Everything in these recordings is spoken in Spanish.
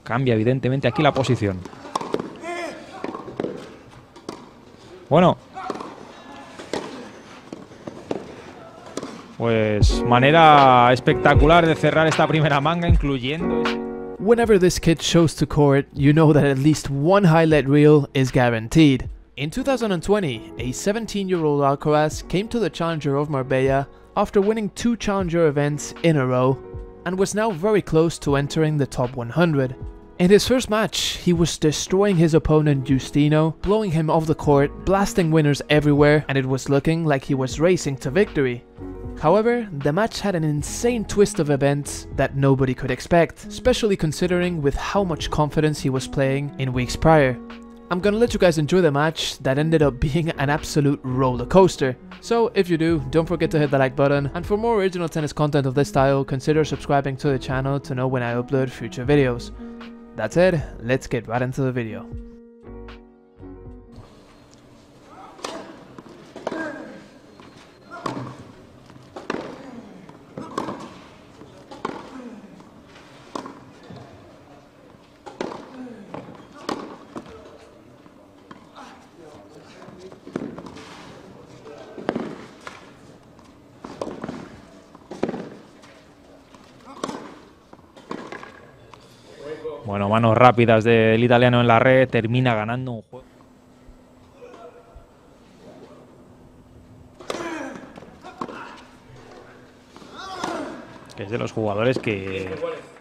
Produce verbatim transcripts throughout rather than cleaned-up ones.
Cambia evidentemente aquí la posición. Bueno. Pues manera espectacular de cerrar esta primera manga, incluyendo ese... Whenever this kid shows to court, you know that at least one highlight reel is guaranteed. In two thousand twenty, a seventeen-year-old Alcaraz came to the Challenger of Marbella after winning two Challenger events in a row, and was now very close to entering the top one hundred. In his first match, he was destroying his opponent Justino, blowing him off the court, blasting winners everywhere, and it was looking like he was racing to victory. However, the match had an insane twist of events that nobody could expect, especially considering with how much confidence he was playing in weeks prior. I'm gonna let you guys enjoy the match that ended up being an absolute roller coaster. So if you do, don't forget to hit the like button, and for more original tennis content of this style, consider subscribing to the channel to know when I upload future videos. That's it, let's get right into the video. Bueno, manos rápidas del italiano en la red, termina ganando un juego. Que es de los jugadores que...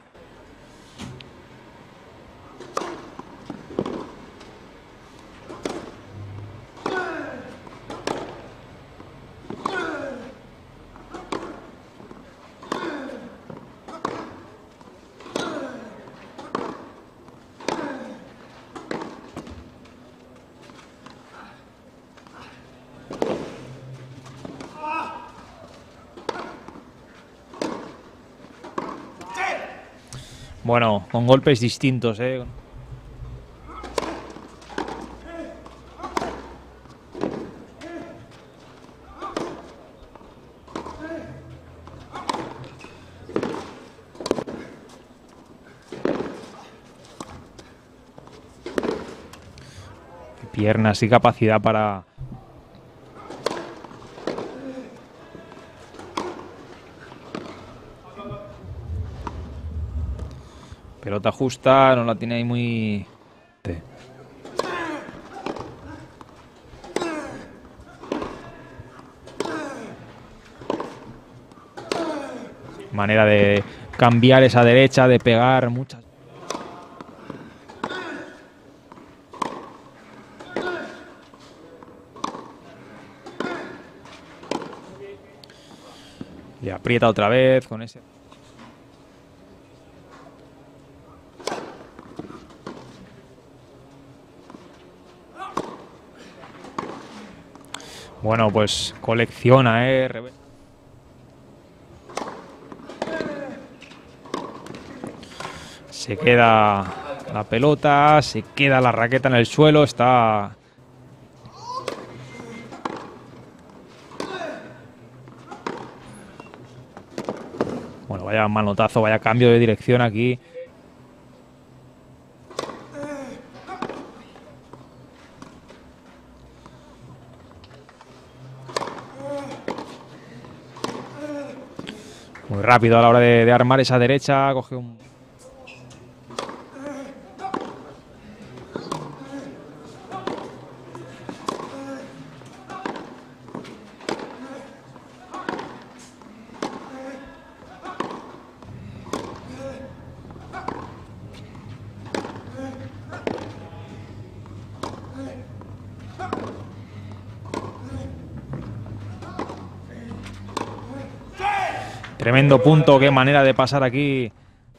Bueno, con golpes distintos, ¿eh? Piernas y capacidad para... Pelota justa, no la tiene ahí muy... Manera de cambiar esa derecha, de pegar muchas... Y aprieta otra vez con ese... Bueno, pues colecciona, ¿eh? Se queda la pelota, se queda la raqueta en el suelo, está... Bueno, vaya manotazo, vaya cambio de dirección aquí. Muy rápido a la hora de, de armar esa derecha, coge un... Tremendo punto, qué manera de pasar aquí.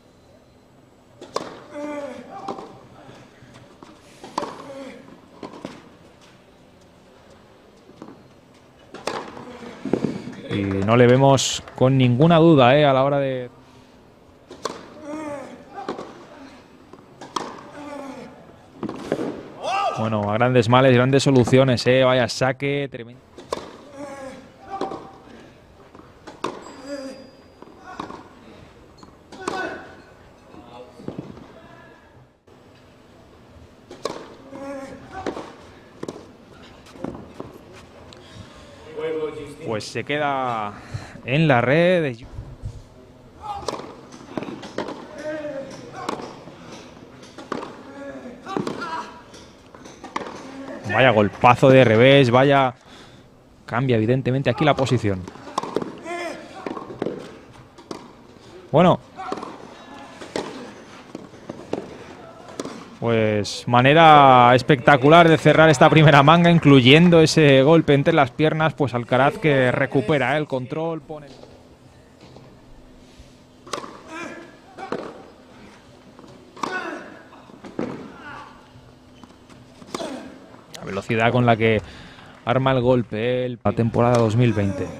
Y no le vemos con ninguna duda, ¿eh? A la hora de... Bueno, a grandes males, grandes soluciones, ¿eh? Vaya saque, tremendo. Pues se queda en la red. Vaya golpazo de revés, vaya... Cambia evidentemente aquí la posición. Bueno. Pues manera espectacular de cerrar esta primera manga, incluyendo ese golpe entre las piernas, pues Alcaraz que recupera el control, pone... La velocidad con la que arma el golpe el, la temporada dos mil veinte.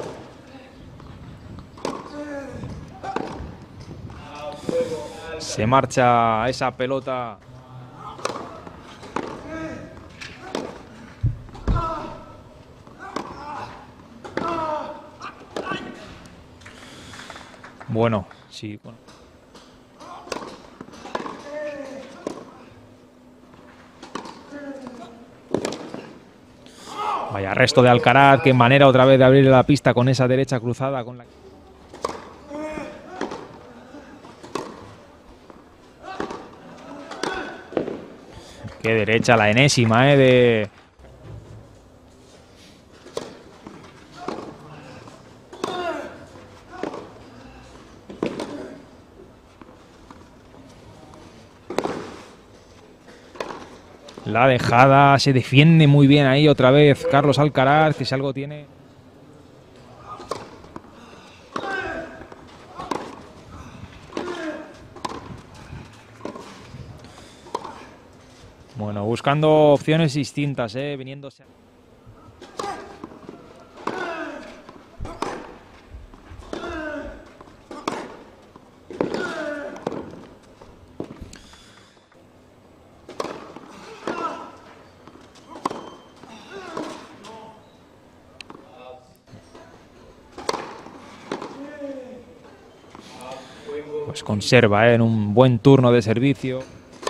Se marcha esa pelota. Bueno, sí, bueno. Vaya resto de Alcaraz, qué manera otra vez de abrir la pista con esa derecha cruzada con la... Qué derecha, la enésima, eh, de... La dejada, se defiende muy bien ahí otra vez Carlos Alcaraz, que si algo tiene... Bueno, buscando opciones distintas, eh, viniéndose... Pues conserva, eh, en un buen turno de servicio.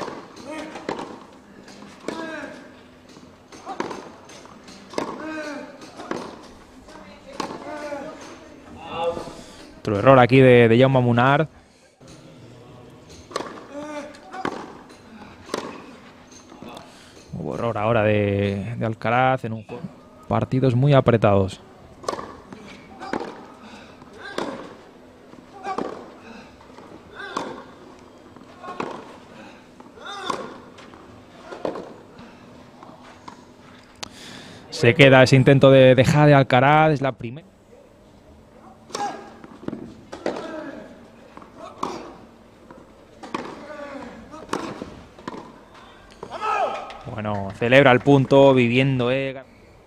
Otro error aquí de, de Jaume Munar. Hubo error ahora de, de Alcaraz en un juego. Partidos muy apretados. Se queda ese intento de dejar de Alcaraz, es la primera. Bueno, celebra el punto, viviendo, eh.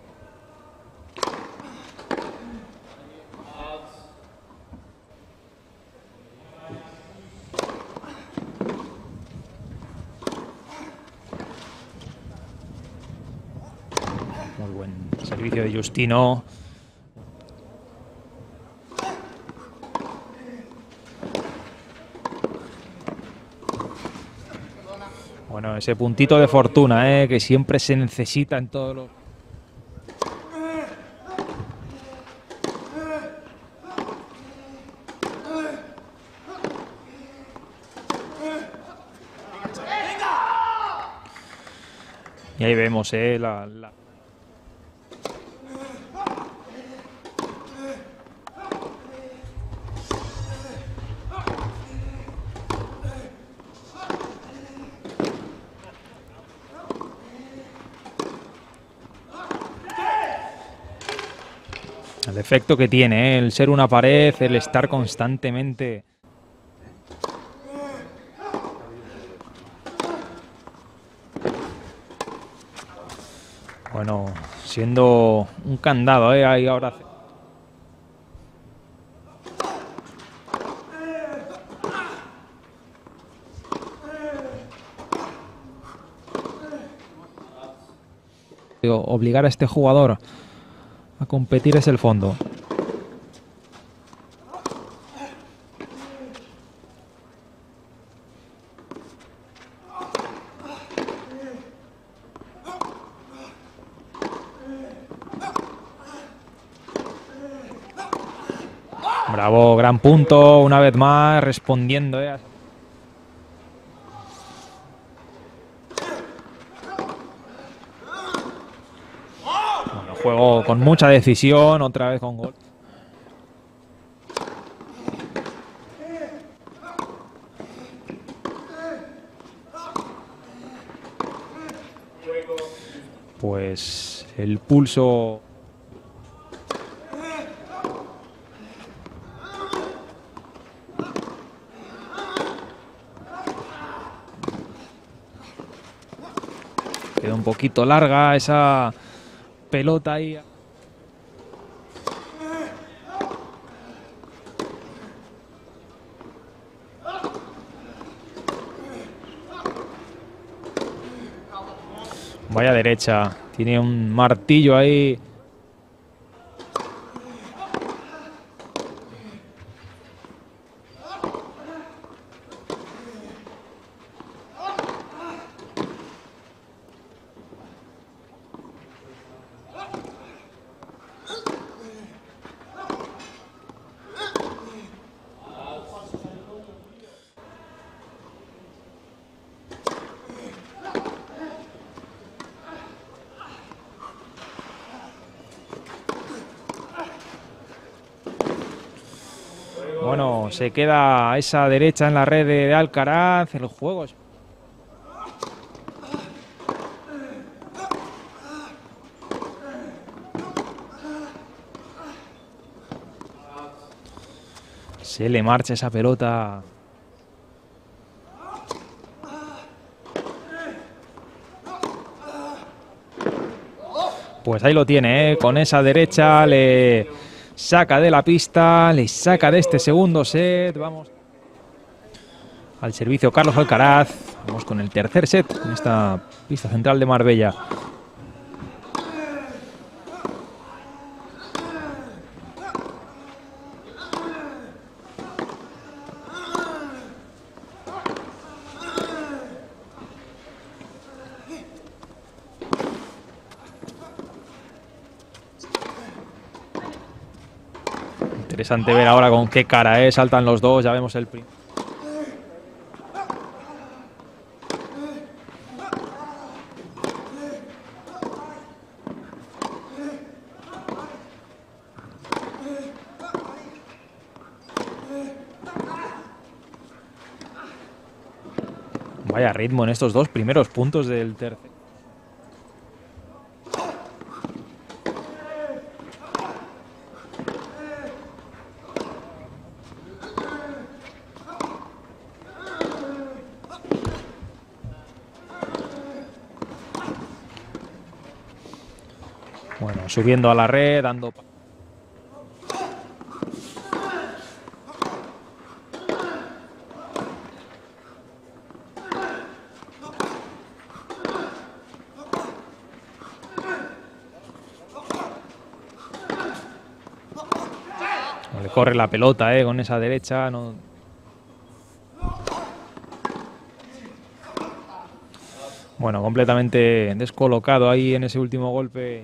Muy buen servicio de Justino. Bueno, ese puntito de fortuna, eh, que siempre se necesita en todos los... Y ahí vemos, eh, la... la... El efecto que tiene, ¿eh? El ser una pared, el estar constantemente... Bueno, siendo un candado, ¿eh? Ahí ahora... Digo, obligar a este jugador a competir es el fondo. Bravo, gran punto, una vez más, respondiendo. ¿eh? Bueno, juego con mucha decisión, otra vez con gol. Pues el pulso... Queda un poquito larga esa pelota ahí. Vaya derecha, tiene un martillo ahí. Bueno, se queda esa derecha en la red de Alcaraz. El juego es... Se le marcha esa pelota. Pues ahí lo tiene, ¿eh? Con esa derecha le saca de la pista, le saca de este segundo set. Vamos al servicio Carlos Alcaraz. Vamos con el tercer set en esta pista central de Marbella. Interesante ver ahora con qué cara, ¿eh? Saltan los dos, ya vemos el primero. Vaya ritmo en estos dos primeros puntos del tercer. Bueno, subiendo a la red, dando... Le corre la pelota, eh, con esa derecha. No... Bueno, completamente descolocado ahí en ese último golpe.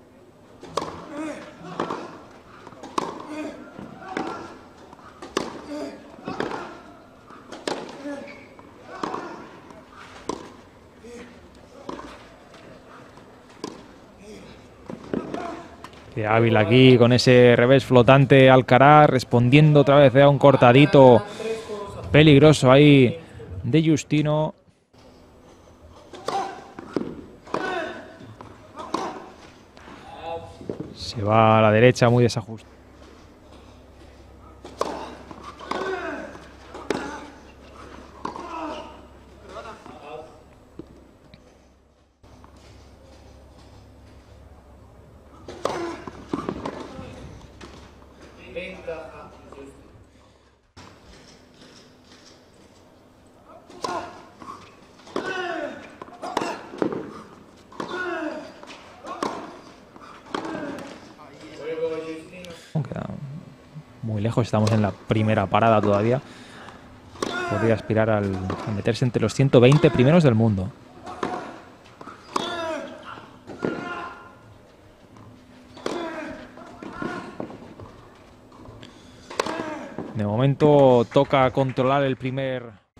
Qué hábil aquí con ese revés flotante Alcaraz, respondiendo otra vez a un cortadito peligroso ahí de Justino. Se va a la derecha muy desajustado. Queda muy lejos, estamos en la primera parada todavía. Podría aspirar al, a meterse entre los ciento veinte primeros del mundo. momento toca controlar el primer...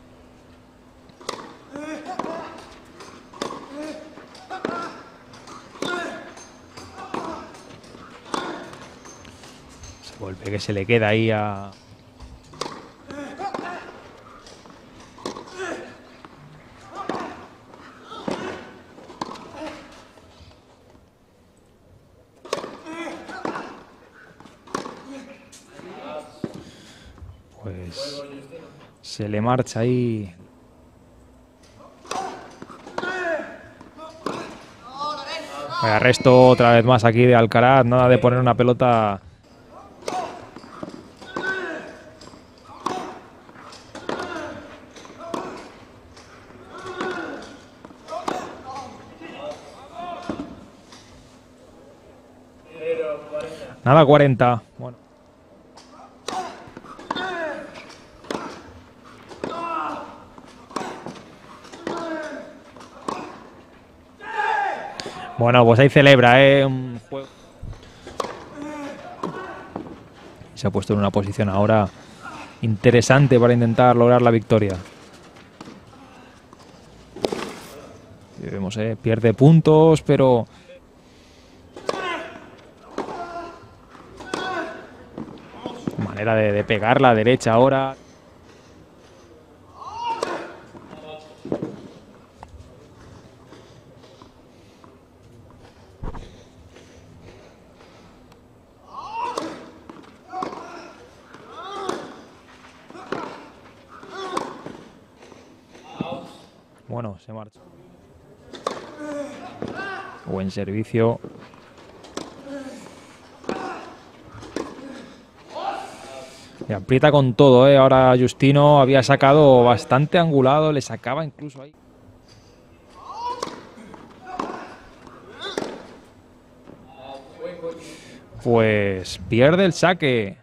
Ese golpe que se le queda ahí a... Pues se le marcha ahí. Arresto otra vez más aquí de Alcaraz, nada de poner una pelota. Nada, cuarenta. Bueno. Bueno, pues ahí celebra, ¿eh? Un juego. Se ha puesto en una posición ahora interesante para intentar lograr la victoria. Y vemos, ¿eh? Pierde puntos, pero... Manera de, de pegar la derecha ahora. Bueno, se marcha. Buen servicio. Y aprieta con todo, ¿eh? Ahora Justino había sacado bastante angulado, le sacaba incluso ahí. Pues pierde el saque.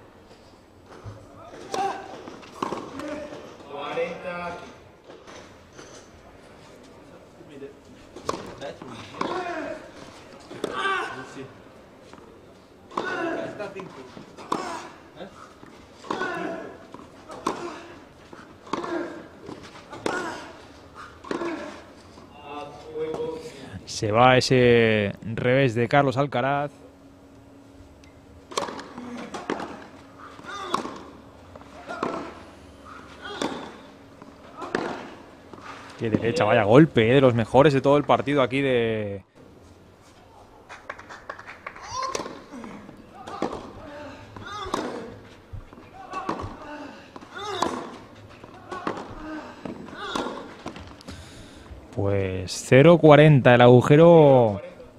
Se va ese revés de Carlos Alcaraz. Qué derecha, vaya golpe, ¿eh? De los mejores de todo el partido aquí de... Pues cero cuarenta, el agujero...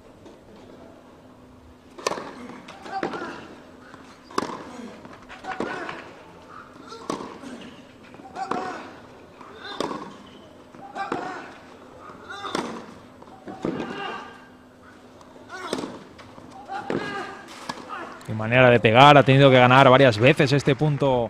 Qué manera de pegar, ha tenido que ganar varias veces este punto.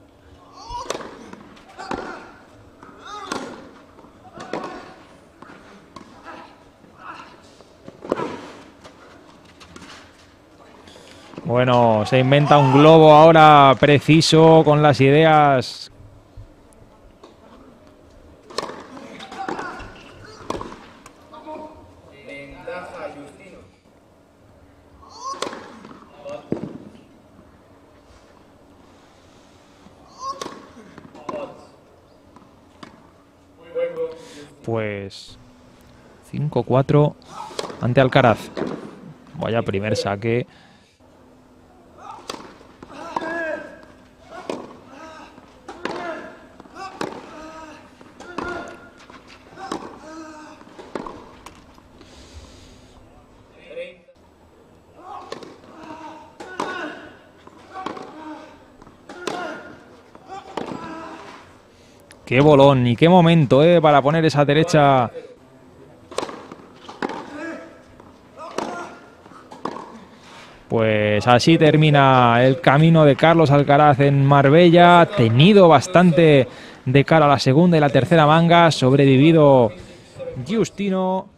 Bueno, se inventa un globo ahora preciso con las ideas. Pues cinco cuatro ante Alcaraz. Vaya primer saque. Qué bolón y qué momento, eh, para poner esa derecha. Pues así termina el camino de Carlos Alcaraz en Marbella. Tenido bastante de cara a la segunda y la tercera manga. Sobrevivido Justino.